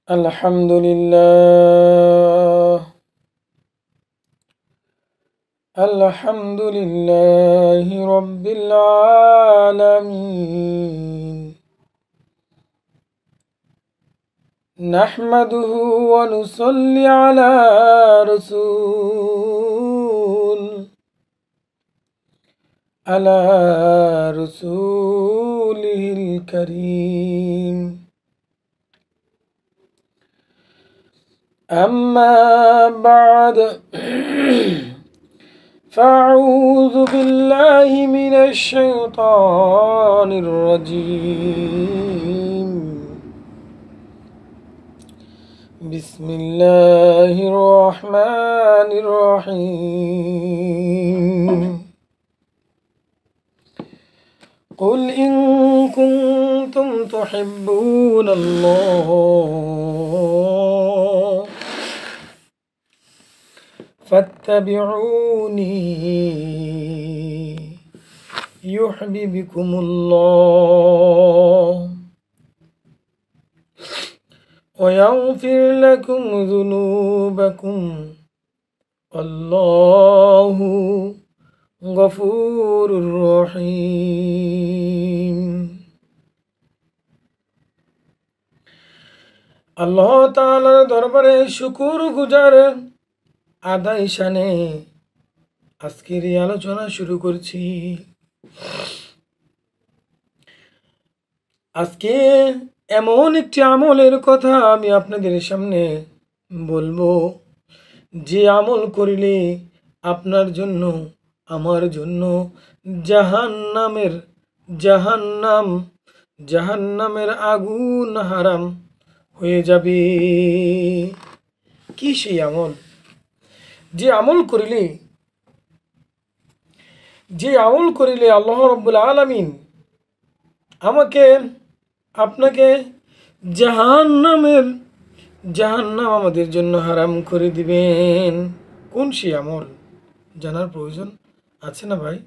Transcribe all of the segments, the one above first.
الحمد لله الحمد لله رب العالمين نحمده ونصلي على رسوله الكريم أما بعد فأعوذ بالله من الشيطان الرجيم بسم الله الرحمن الرحيم قل إن كنتم تحبون الله فاتبعوني يحببكم الله ويغفر لكم ذنوبكم والله غفور رحيم আল্লাহ তাআলার দরবারে শুকর গুজার আদায় শানে আজকের এই আলোচনা শুরু করছি। আজকে এমন একটি আমলের কথা আমি আপনাদের সামনে বলবো, যে আমল করিলে আপনার জন্য আমার জন্য জাহান্নামের আগুন হারাম হয়ে যাবে। কি সেই আমল? যে আমল করিলে আল্লাহ রাব্বুল আলামিন আমাকে আপনাকে জাহান্নাম আমাদের জন্য হারাম করে দিবেন। কোন সেই আমল জানার প্রয়োজন আছে না ভাই?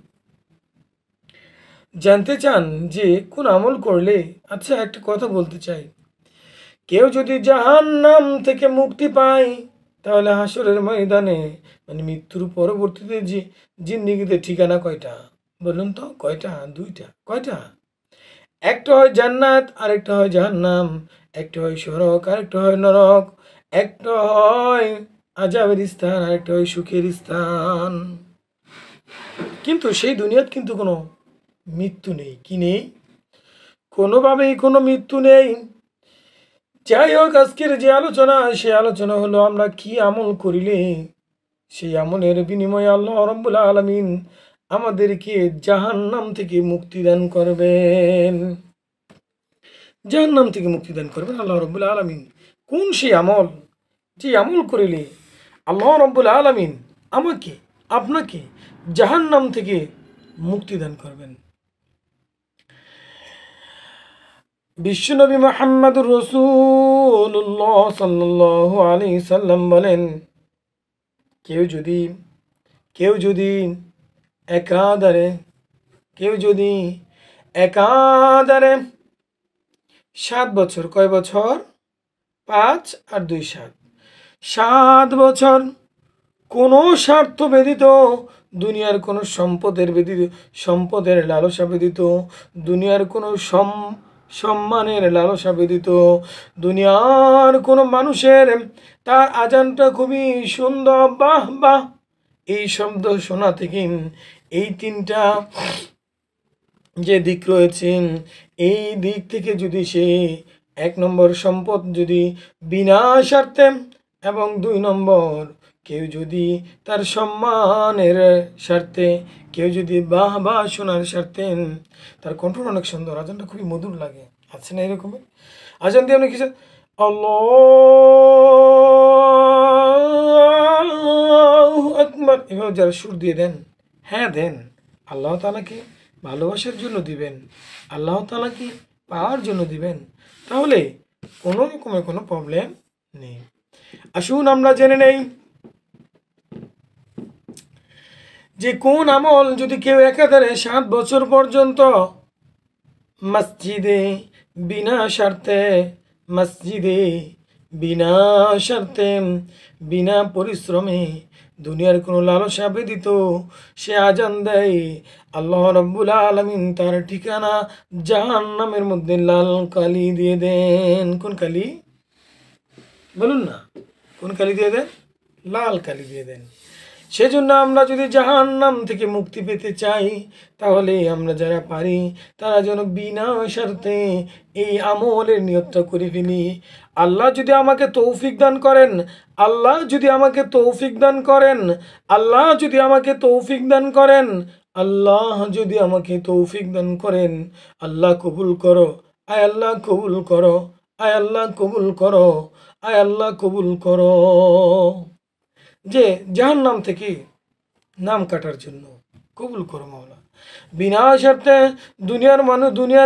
জানতে চান যে কোন আমল করলে? আচ্ছা, একটা কথা বলতে চাই, কেউ যদি জাহান্নাম থেকে মুক্তি পায় তাহলে হাসরের ময়দানে মানে মৃত্যুর পরবর্তীতে যে জিন্দেগিতে ঠিকানা কয়টা বলুন তো? কয়টা? দুইটা। কয়টা? একটা হয় জান্নাত, আরেকটা হয় জাহান্নাম। একটা হয় সড়ক, আরেকটা হয় নরক। একটা হয় আযাবের স্থান, আরেকটা হয় সুখের স্থান। কিন্তু সেই দুনিয়াত কিন্তু কোনো মৃত্যু নেই। কি নেই? কোনোভাবেই কোনো মৃত্যু নেই। যাই হোক, আজকের যে আলোচনা, সে আলোচনা হলো আমরা কি আমল করিলে সেই আমলের বিনিময়ে আল্লাহ রাব্বুল আলামিন আমাদেরকে জাহান্নাম থেকে মুক্তি দান করবেন। জাহান্নাম থেকে মুক্তি দান করবেন আল্লাহ রাব্বুল আলামিন। কোন সেই আমল, যে আমল করিলে আল্লাহ রাব্বুল আলামিন আমাকে আপনাকে জাহান্নাম থেকে মুক্তি দান করবেন? বিশ্বনবী মুহাম্মদুর রাসূলুল্লাহ সাল্লাল্লাহু আলাইহি সাল্লাম বলেন, কেউ যদি একাধারে 7 বছর, কয় বছর? 5 আর 2 7 বছর কোনো স্বার্থ ব্যতীত, দুনিয়ার কোনো সম্পদের লালসা ব্যতীত, দুনিয়ার কোনো সম্মানের লালসা ব্যতীত, দুনিয়ার কোনো মানুষের তার আজানটা খুবই সুন্দর, বাহ বাহ এই শব্দ শোনা থেকে, এই 3টা যে দিক রয়েছে, এই দিক থেকে যদি সে 1 নম্বর সম্পদ যদি বিনা স্বার্থে, এবং 2 নম্বর কেউ যদি তার সম্মানের স্বার্থে, কেউ যদি বাহ বাহ শোনার স্বার্থে, তার কণ্ঠটা অনেক সুন্দর, আজানটা খুবই মধুর লাগে, আছে না এরকম আজান দিয়ে? আপনি কিছু আল্লাহু আকবার এভাবে যারা সুর দিয়ে দেন, হ্যাঁ দেন, আল্লাহ তাআলাকে ভালোবাসার জন্য দিবেন, আল্লাহ তাআলাকে পাওয়ার জন্য দিবেন, তাহলে কোনো রকমের কোনো প্রবলেম নেই। আসুন আমরা জেনে নেই যে কোন আমল যদি কেউ একাধারে 7 বছর পর্যন্ত মসজিদে বিনা স্বার্থে মসজিদে বিনা স্বার্থে বিনা পরিশ্রমে দুনিয়ার কোনো লালসা ব্যতীত সে আজান দেয়, আল্লাহ রাব্বুল আলামিন তার ঠিকানা জাহান্নামের মধ্যে লাল কালি দিয়ে দেন। কোন কালি বলুন না, কোন কালি দিয়ে দেন? লাল কালি দিয়ে দেন। সেজন্য আমরা যদি জাহান্নাম থেকে মুক্তি পেতে চাই, তাহলে আমরা যারা পারি তারা যেন বিনা স্বার্থে এই আমলের নিয়তটা করে ফেলি। আল্লাহ যদি আমাকে তৌফিক দান করেন, আল্লাহ যদি আমাকে তৌফিক দান করেন, আল্লাহ যদি আমাকে তৌফিক দান করেন, আল্লাহ যদি আমাকে তৌফিক দান করেন, আল্লাহ কবুল করো, আয় আল্লাহ কবুল করো, আয় আল্লাহ কবুল করো, আয় আল্লাহ কবুল করো, যে জাহান্নাম থেকে নাম কাটার জন্য কবুল করো মাওলা। বিনা স্বার্থে দুনিয়ার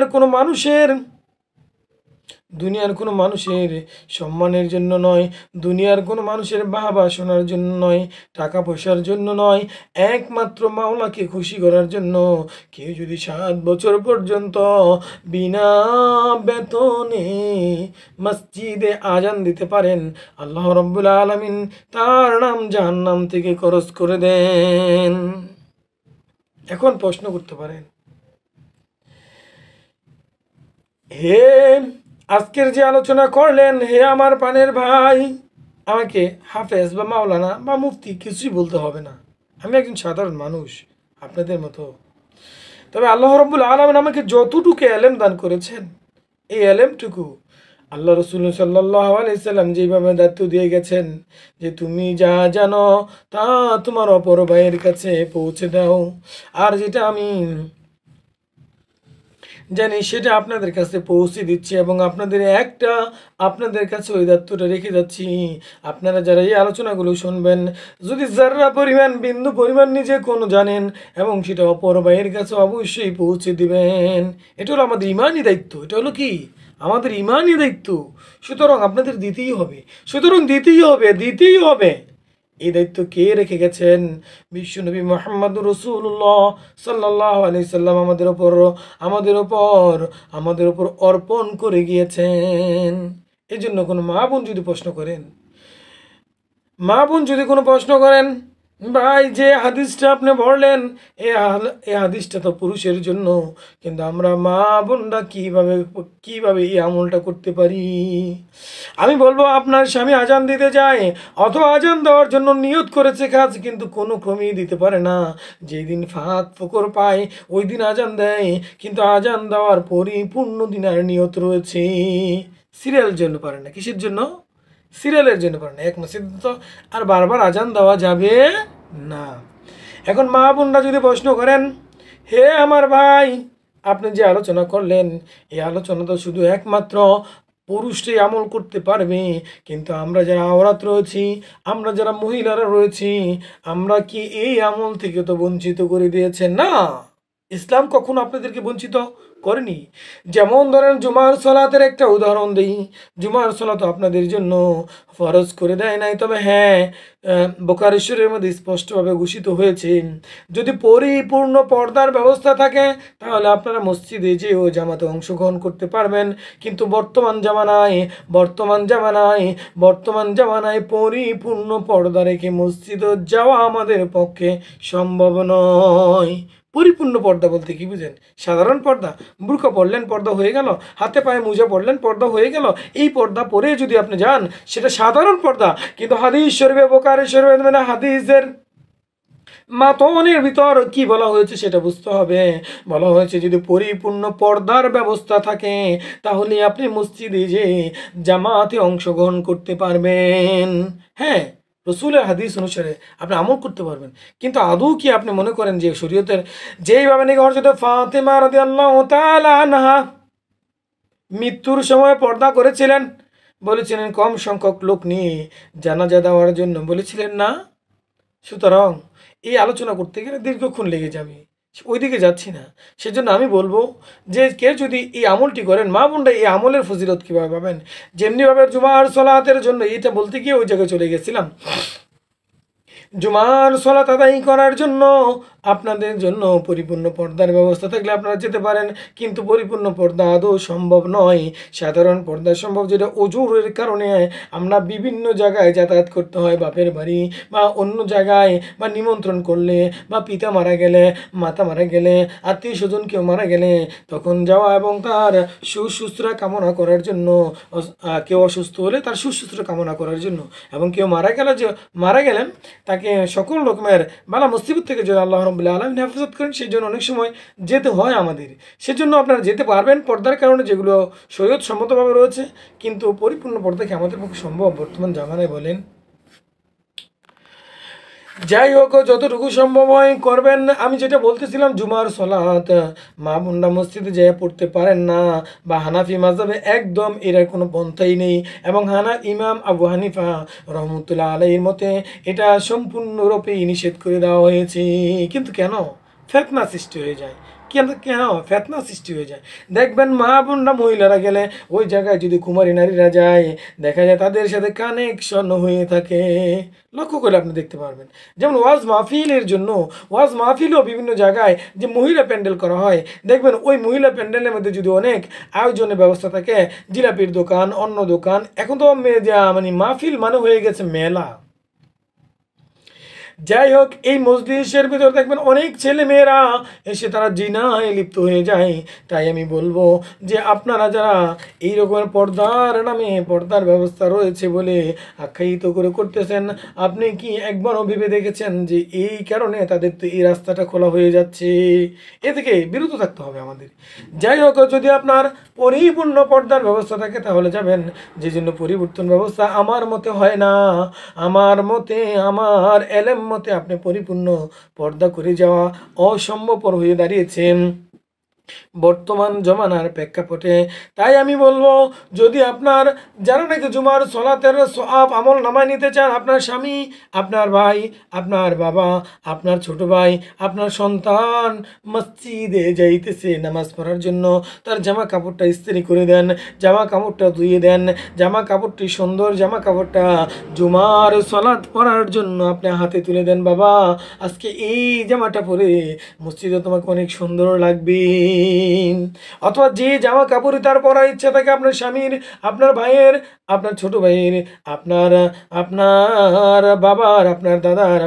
কোনো মানুষের সম্মানের জন্য নয়, দুনিয়ার কোনো মানুষের বাহবা শোনার জন্য নয়, টাকা পয়সার জন্য নয়, একমাত্র মাওলাকে খুশি করার জন্য কেউ যদি 7 বছর পর্যন্ত বিনা বেতনে মসজিদে আজান দিতে পারেন, আল্লাহ রাব্বুল আলামিন তার নাম জাহান্নাম থেকে খরচ করে দেন। এখন প্রশ্ন করতে পারেন, হে আজকের যে আলোচনা করলেন, হে আমার প্রাণের ভাই, আমাকে হাফেজ বা মাওলানা বা মুফতি কিছুই বলতে হবে না, আমি একজন সাধারণ মানুষ আপনাদের মতো। তবে আল্লাহ রাব্বুল আলামিন আমাকে যতটুকু এলেম দান করেছেন, এই এলেমটুকু আল্লাহ রাসূল সাল্লাল্লাহু আলাইহি সাল্লাম যেভাবে দায়িত্ব দিয়ে গেছেন যে তুমি যা জানো তা তোমার অপর ভাইয়ের কাছে পৌঁছে দাও, আর যেটা আমি জানি সেটা আপনাদের কাছে পৌঁছে দিচ্ছি, এবং আপনাদের কাছে ওই দায়িত্বটা রেখে যাচ্ছি। আপনারা যারা এই আলোচনাগুলো শুনবেন, যদি যারা পরিমাণ বিন্দু পরিমাণ নিজে কোনো জানেন এবং সেটা অপর ভাইয়ের কাছে অবশ্যই পৌঁছে দিবেন। এটা হলো আমাদের ইমানি দায়িত্ব, এটা হলো কি আমাদের ইমানি দায়িত্ব। সুতরাং আপনাদের দিতেই হবে। এই দায়িত্ব কে রেখে গেছেন? বিশ্বনবী মুহাম্মদুর রাসূলুল্লাহ সাল্লাল্লাহু আলাইহি সাল্লাম আমাদের উপর অর্পণ করে গিয়েছেন। এই জন্য কোনো মা বোন যদি কোনো প্রশ্ন করেন, ভাই যে হাদিসটা আপনি বললেন এই হাদিসটা তো পুরুষের জন্য, কিন্তু আমরা মা বোনরা কিভাবে এই আমলটা করতে পারি? আমি বলবো, আপনার স্বামী আজান দিতে যায় অথবা আজান দেওয়ার জন্য নিয়ত করেছে কাজ, কিন্তু কোনো ক্রমেই দিতে পারে না, যেই দিন ফাঁক ফোকর পায় ওই দিন আজান দেয়, কিন্তু আজান দেওয়ার পরিপূর্ণ দিনের নিয়ত রয়েছে, সিরিয়াল জন্য পারে না। কিসের জন্য? সিরিয়ালের জন্য পারে না। এক মসজিদ তো আর বারবার আজান দেওয়া যাবে না। এখন মা বোনরা যদি প্রশ্ন করেন, হে আমার ভাই, আপনি যে আলোচনা করলেন এই আলোচনা তো শুধু একমাত্র পুরুষরাই আমল করতে পারবে, কিন্তু আমরা যারা আওরাত রয়েছি, আমরা যারা মহিলারা রয়েছি, আমরা কি এই আমল থেকে তো বঞ্চিত করে দিয়েছেন? না, ইসলাম কখনো আপনাদেরকে বঞ্চিত করেনি। যেমন ধরেন জুমার সালাতের একটা উদাহরণ দিই, জুমার সালাত আপনাদের জন্য ফরজ করে দেয় নাই, তবে হ্যাঁ বুখারী শরীফের মধ্যে স্পষ্টভাবে ঘোষিত হয়েছে যদি পরিপূর্ণ পর্দার ব্যবস্থা থাকে তাহলে আপনারা মসজিদে যেও জামাতে অংশগ্রহণ করতে পারবেন। কিন্তু বর্তমান জামানায় পরিপূর্ণ পর্দা রেখে মসজিদে যাওয়া আমাদের পক্ষে সম্ভব নয়। পরিপূর্ণ পর্দা বলতে কি বুঝেন? সাধারণ পর্দা, বুরকা পরলেন পর্দা হয়ে গেল, হাতে পায়ে মোজা পরলেন পর্দা হয়ে গেল, এই পর্দা পরে যদি আপনি যান সেটা সাধারণ পর্দা। কিন্তু হাদিস শরীফে বুখারী শরীফে মানে হাদিসের মাতনের ভিতর কি বলা হয়েছে সেটা বুঝতে হবে। বলা হয়েছে যদি পরিপূর্ণ পর্দার ব্যবস্থা থাকে তাহলে আপনি মসজিদে যে জামাতে অংশগ্রহণ করতে পারবেন। হ্যাঁ, রসুলের হাদিস অনুসারে আপনি আমল করতে পারবেন। কিন্তু আদৌ কি আপনি মনে করেন যে শরীয়তের যেইভাবে নাকি হযরত ফাতেমা রাদিয়াল্লাহু তাআলা আনহা মৃত্যুর সময় পর্দা করেছিলেন, বলেছিলেন কম সংখ্যক লোক নিয়ে জানাজা দেওয়ার জন্য বলেছিলেন না? সুতরাং এই আলোচনা করতে গেলে দীর্ঘক্ষণ লেগে যাবে, ওইদিকে যাচ্ছি না। সেজন্য আমি বলবো যে কেউ যদি এই আমলটি করেন, মা বোনরা এই আমলের ফজিলত কীভাবে পাবেন? যেমনিভাবে জুমার সালাতের জন্য এটা বলতে গিয়ে ওই জায়গায় চলে গেছিলাম। জুমার সালাত আদায় করার জন্য আপনাদের জন্য পরিপূর্ণ পর্দার ব্যবস্থা থাকলে আপনারা যেতে পারেন, কিন্তু পরিপূর্ণ পর্দা আদৌ সম্ভব নয়। সাধারণ পর্দা সম্ভব, যেটা ওজুরের কারণে আমরা বিভিন্ন জায়গায় যাতায়াত করতে হয়, বাপের বাড়ি বা অন্য জায়গায়, বা নিমন্ত্রণ করলে, বা পিতা মারা গেলে, মাতা মারা গেলে, আত্মীয় স্বজন কেউ মারা গেলে তখন যাওয়া এবং তার সুশ্রুষা কামনা করার জন্য, কেউ অসুস্থ হলে তার সুশ্রুষা কামনা করার জন্য, এবং কেউ মারা গেলেন তাকে সকল রকমের বালা মুসিবত থেকে যদি আল্লাহ রাব্বুল আলামিন হেফাজত করেন, সেই জন্য অনেক সময় যেতে হয় আমাদের। সেজন্য আপনারা যেতে পারবেন পর্দার কারণে, যেগুলো শরীয়ত সম্মতভাবে রয়েছে, কিন্তু পরিপূর্ণ পর্দা কি আমাদের পক্ষে সম্ভব বর্তমান জামানায় বলেন? যাই হোক, যতটুকু সম্ভব হয় করবেন। আমি যেটা বলতেছিলাম, জুমার সলাত মা বোনরা মসজিদে যেয়ে পড়তে পারেন না, বা হানাফি মাযহাবে একদম এর কোনো পন্থাই নেই, এবং ইমাম আবু হানিফা রহমতুল্লাহ আলাইহির মতে এটা সম্পূর্ণরূপেই নিষেধ করে দেওয়া হয়েছে। কিন্তু কেন ফিতনা সৃষ্টি হয়ে যায়? কেন ফিতনা সৃষ্টি হয়ে যায়? দেখবেন মা বোনরা, মহিলারা গেলে ওই জায়গায় যদি কুমারী নারীরা যায়, দেখা যায় তাদের সাথে কানেকশন হয়ে থাকে। লক্ষ্য করে আপনি দেখতে পারবেন। যেমন ওয়াজ মাহফিলের জন্য, ওয়াজ মাহফিলও বিভিন্ন জায়গায় যে মহিলা প্যান্ডেল করা হয়, দেখবেন ওই মহিলা প্যান্ডেলের মধ্যে যদি অনেক আয়োজনের ব্যবস্থা থাকে, জিলাপির দোকান, অন্য দোকান, এখন তো মানে মাহফিল মানে হয়ে গেছে মেলা। যাই হোক, এই মজলিসের ভিতর দেখবেন অনেক ছেলে মেয়েরা এসে তারা জিনায় লিপ্ত হয়ে যায়। তাই আমি বলবো যে আপনারা যারা এই রকমের পর্দার নামে, পর্দার ব্যবস্থা রয়েছে বলে আখ্যায়িত করে করতেছেন, আপনি কি একবারও ভেবে দেখেছেন যে এই কারণে তাদের তো এই রাস্তাটা খোলা হয়ে যাচ্ছে? এ থেকে বিরত থাকতে হবে আমাদের। যাই হোক, যদি আপনার পরিপূর্ণ পর্দার ব্যবস্থা থাকে তাহলে যাবেন, যে জন্য পরিবর্তন ব্যবস্থা আমার মতে হয় না। আমার মতে, আমার এলেম মতে আপনি পরিপূর্ণ পর্দা করে যাওয়া অসম্ভবপর হয়ে দাঁড়িয়েছেন বর্তমান জমানার প্রেক্ষাপটে। তাই আমি বলবো, যদি আপনার যারা নাকি জুমার সলাতের সওয়াব আমল নামায় নিতে চান, আপনার স্বামী, আপনার ভাই, আপনার বাবা, আপনার ছোট ভাই, আপনার সন্তান মসজিদে যাইতেছে নামাজ পড়ার জন্য, তার জামা কাপড়টা ইস্ত্রি করে দেন, জামা কাপড়টা ধুয়ে দেন, জামা কাপড়টি সুন্দর জামা কাপড়টা জুমার সলাত পড়ার জন্য আপনি হাতে তুলে দেন। বাবা, আজকে এই জামাটা পরে মসজিদে তোমাকে অনেক সুন্দর লাগবে। অথবা যে জামা কাপড় তার পরার ইচ্ছা থাকে, আপনার স্বামীর, আপনার ভাইয়ের, আপনার ছোট ভাইয়ের, আপনার বাবার, আপনার দাদার,